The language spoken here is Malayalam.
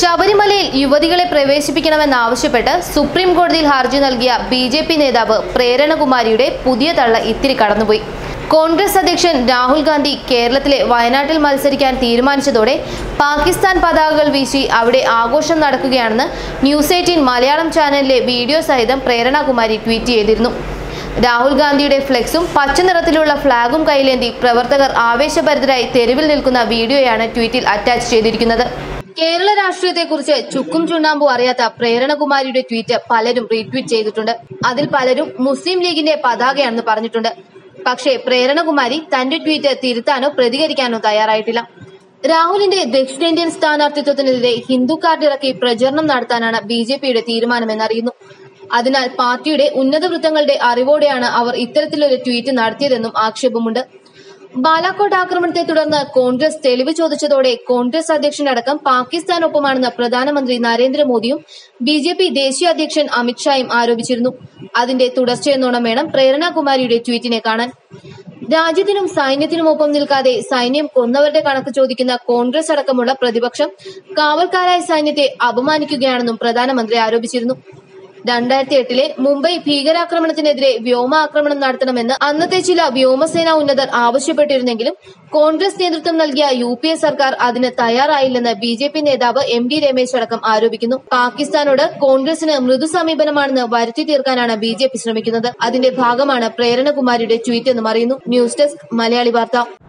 ശബരിമലയിൽ യുവതികളെ പ്രവേശിപ്പിക്കണമെന്നാവശ്യപ്പെട്ട് സുപ്രീം കോടതിയിൽ ഹർജി നൽകിയ ബിജെപി നേതാവ് പ്രേരണകുമാരിയുടെ പുതിയ തള്ള ഇത്തിരി കടന്നുപോയി. കോൺഗ്രസ് അധ്യക്ഷൻ രാഹുൽ ഗാന്ധി കേരളത്തിലെ വയനാട്ടിൽ മത്സരിക്കാൻ തീരുമാനിച്ചതോടെ പാകിസ്ഥാൻ പതാകകൾ വീശി അവിടെ ആഘോഷം നടക്കുകയാണെന്ന് ന്യൂസ് 18 മലയാളം ചാനലിലെ വീഡിയോ സഹിതം പ്രേരണകുമാരി ട്വീറ്റ് ചെയ്തിരുന്നു. രാഹുൽ ഗാന്ധിയുടെ ഫ്ലെക്സും പച്ച നിറത്തിലുള്ള ഫ്ലാഗും കൈയിലേന്തി പ്രവർത്തകർ ആവേശഭരിതരായി തെരുവിൽ നിൽക്കുന്ന വീഡിയോയാണ് ട്വീറ്റിൽ അറ്റാച്ച് ചെയ്തിരിക്കുന്നത്. കേരള രാഷ്ട്രീയത്തെക്കുറിച്ച് ചുക്കും ചുണ്ണാമ്പും അറിയാത്ത പ്രേരണകുമാരിയുടെ ട്വീറ്റ് പലരും റീട്വീറ്റ് ചെയ്തിട്ടുണ്ട്. അതിൽ പലരും മുസ്ലിം ലീഗിന്റെ പതാകയാണെന്ന് പറഞ്ഞിട്ടുണ്ട്. പക്ഷേ പ്രേരണകുമാരി തന്റെ ട്വീറ്റ് തിരുത്താനോ പ്രതികരിക്കാനോ തയ്യാറായിട്ടില്ല. രാഹുലിന്റെ ദക്ഷിണേന്ത്യൻ സ്ഥാനാർത്ഥിത്വത്തിനെതിരെ ഹിന്ദു കാർഡ് ഇറക്കി പ്രചരണം നടത്താനാണ് ബിജെപിയുടെ തീരുമാനമെന്നറിയുന്നു. അതിനാൽ പാർട്ടിയുടെ ഉന്നത വൃത്തങ്ങളുടെ അറിവോടെയാണ് അവർ ഇത്തരത്തിലൊരു ട്വീറ്റ് നടത്തിയതെന്നും ആക്ഷേപമുണ്ട്. ബാലാക്കോട്ട് ആക്രമണത്തെ തുടർന്ന് കോൺഗ്രസ് തെളിവ് ചോദിച്ചതോടെ കോൺഗ്രസ് അധ്യക്ഷനടക്കം പാകിസ്ഥാനൊപ്പമാണെന്ന് പ്രധാനമന്ത്രി നരേന്ദ്രമോദിയും ബിജെപി ദേശീയ അധ്യക്ഷൻ അമിത്ഷായും ആരോപിച്ചിരുന്നു. അതിന്റെ തുടർച്ചയെന്നോണം വേണം പ്രേരണകുമാരിയുടെ ട്വീറ്റിനെ കാണാൻ. രാജ്യത്തിനും സൈന്യത്തിനുമൊപ്പം നിൽക്കാതെ സൈന്യം കൊന്നവരുടെ കണക്ക് ചോദിക്കുന്ന കോൺഗ്രസ് അടക്കമുള്ള പ്രതിപക്ഷം കാവൽക്കാരായ സൈന്യത്തെ അപമാനിക്കുകയാണെന്നും പ്രധാനമന്ത്രി ആരോപിച്ചിരുന്നു. 2008 മുംബൈ ഭീകരാക്രമണത്തിനെതിരെ വ്യോമാക്രമണം നടത്തണമെന്ന് അന്നത്തെ ചില വ്യോമസേനാ ഉന്നതർ ആവശ്യപ്പെട്ടിരുന്നെങ്കിലും കോൺഗ്രസ് നേതൃത്വം നൽകിയ UPA സർക്കാർ അതിന് തയ്യാറായില്ലെന്ന് BJP നേതാവ് MD രമേശ് അടക്കം ആരോപിക്കുന്നു. പാകിസ്ഥാനോട് കോൺഗ്രസിന് മൃദു സമീപനമാണെന്ന് വരുത്തി തീർക്കാനാണ് BJP ശ്രമിക്കുന്നത്. അതിന്റെ ഭാഗമാണ് പ്രേരണകുമാരിയുടെ ട്വീറ്റ് എന്നും അറിയുന്നു. ന്യൂസ് ഡെസ്ക് മലയാളി വാർത്ത.